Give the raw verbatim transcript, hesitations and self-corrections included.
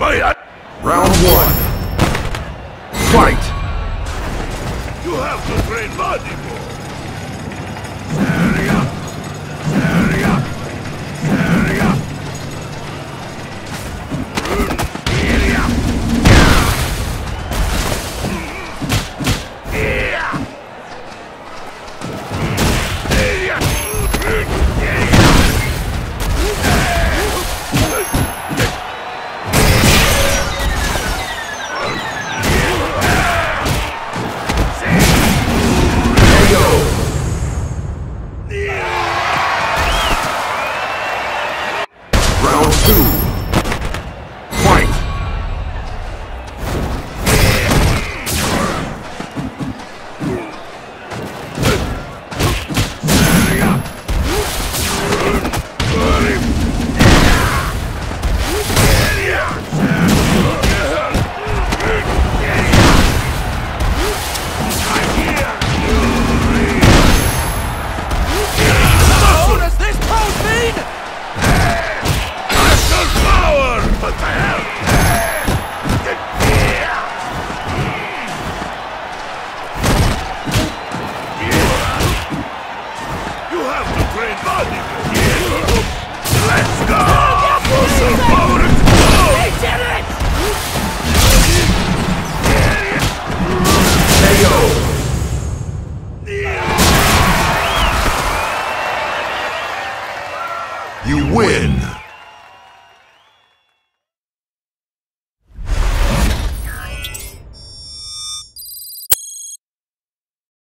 Round one. Fight! You have to train body more. Seria! Seria! Seria! Seria! Round two. Fight! Let's go! Muscle power to go! He did it! K O! You win!